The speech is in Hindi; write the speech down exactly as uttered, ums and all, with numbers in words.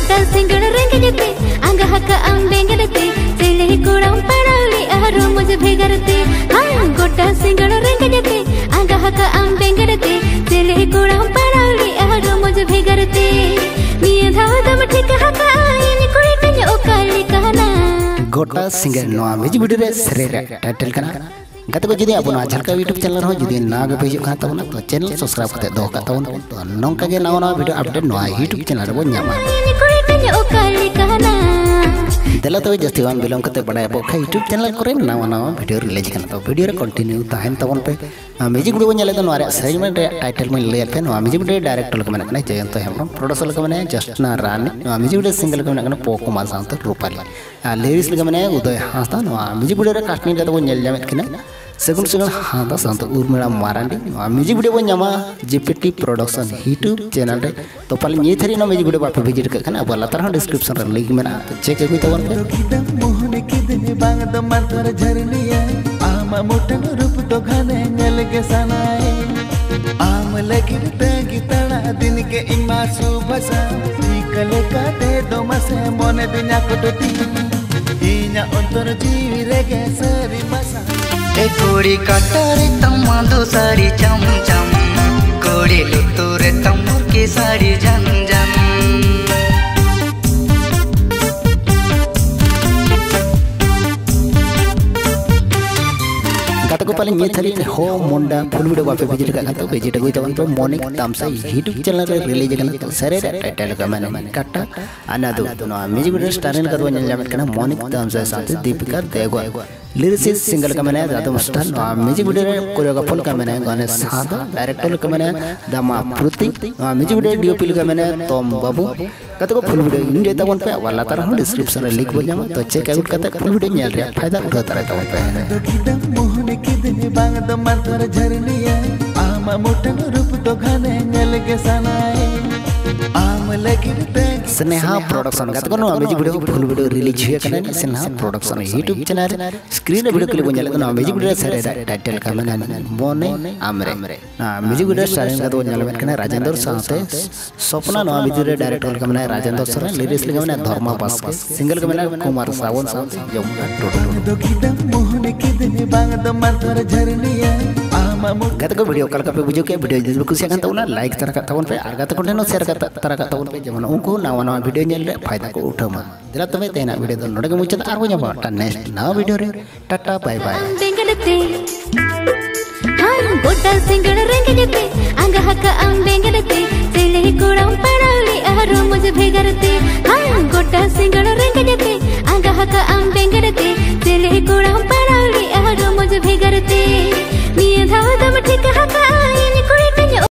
गोटा सिंगड़ रंग जते आंगा हका आम बेंगरते चले कोड़ाम पड़ाली आरो मुझे भेगरते हाँ गोटा सिंगड़ रंग जते आंगा हका आम बेंगरते चले कोड़ाम पड़ाली आरो मुझे भेगरते निये धाव दम ठीक हका इन कोई कन्य ओकाली कहना गोटा सिंगड़ नोआ म्यूजिक वीडियो रे सरे टाइटल कना गत को जुदी आपन झलका यूट्यूब चैनल हो जुदी नाग पेज का तबना तो चैनल सब्सक्राइब करते दो का तबन तो नोंका गे नावा वीडियो अपडेट नोआ यूट्यूब चैनल रे न्यामा दला तो जस्ती वन बिलोंग करते बड़ा बखा यूट्यूब चैनल करे नावा नावा वीडियो रिलीज करना तो वीडियो रे कंटिन्यू तहन तबन पे म्यूजिक वीडियो बन तो नोआ रे सेगमेंट रे टाइटल में ले पे नोआ म्यूजिक वीडियो डायरेक्टर लग मने जयंत हेमब्रम प्रोड्यूसर लग मने जस्टना रानी नोआ म्यूजिक वीडियो सिंगल लग मने पोकुमार सांत रूपाली लिरिक्स लग मने उदय हांसदा नोआ म्यूजिक वीडियो रे कास्टिंग रे तो नेल जामेत किना सेगुन सेगुन हादा सांत उर्मिला मारांडी म्यूजिक वीडियो बन जामा जेपीटी प्रोडक्शन यूट्यूब चैनल रे तो पाले नी थरी नो म्यूजिक वीडियो बाप विजिट कर खाना बोला तरह डिस्क्रिप्शन रे लिंक मेना तो चेक कर तो वन मोहन के दिन बांग द मार झरनिया आमा मोटन रूप तो घने नल के सनाए आम लगिन तगी तड़ा दिन के इमा सुबसा निकले का दे दो मसे मोने दिना कोटती इना अंतर जीवी रे के सरी मसा ए कोड़ी काटारे तम्मा दो साड़ी चम चम कोड़ी लुतुरे तम्मुर की साड़ी जन जन गत को पाले नी थरी हो मोंडा फुल वीडियो बापे विजिट का तो विजिट गई तवन पे मोनिक तामसा यूट्यूब चैनल रे रिलीज करना तो सरे टाइटल का मैंने काटा आना दो तो म्यूजिक वीडियो स्टारन का तो वन जामत करना मोनिक तामसा साथ दीपिका देगवा लिरिक्स सिंगल का मैंने दादम स्टार म्यूजिक वीडियो रे कोरियोग्राफर का मैंने गाने सादा डायरेक्टर का मैंने दामा प्रति म्यूजिक वीडियो डीओपी का मैंने तोम बाबू कत को फुल वीडियो इन देता वन पे वाला तरह डिस्क्रिप्शन रे लिंक बन जामा तो चेक आउट करते फुल वीडियो नेल रे फायदा उठाता रहता वन पे मोहन के दिन बांग द मार झरनिया आमा मोटन रूप तो घने नल के सनाए आम लगिन स्नेहा प्रोडक्शन गत को music video full video release हुआ कने Sneha production YouTube channel screen video clip बन जाले म्यूजिक वीडियो सरे टाइटल का मैंने मोने आमरे म्यूजिक वीडियो स्टारिंग का तो जाले कने राजेंद्र साथे सपना नो वीडियो डायरेक्टर का मैंने राजेंद्र सर लिरिक्स लगे मैंने धर्मा पास के सिंगल का मैंने कुमार सावन साथे जमुना टोटल दोखिदा मोहन के दिन बांग द मार झरनिया आमा गत को वीडियो कल का पे बुझो के वीडियो जरूर खुशी kan तवना लाइक तरह का तवन पे आर गत को नो शेयर का तरह का तवन पे जमन उनको नावा नावा वीडियो नेल रे फायदा को उठामा दिला तमे तेना वीडियो दो नोडे के मुचत आर को जाबा टा नेक्स्ट नवा वीडियो रे टाटा बाय बाय बेंगलते हां गोटा सिंगड़ रंग जते आंगा हका आम बेंगलते चले कोड़ाम पड़ाली आरो मुझे भेगरते हां गोटा सिंगड़ रंग जते आंगा हका आम बेंगलते चले कोड़ाम पड़ाली आरो मुझे भेगरते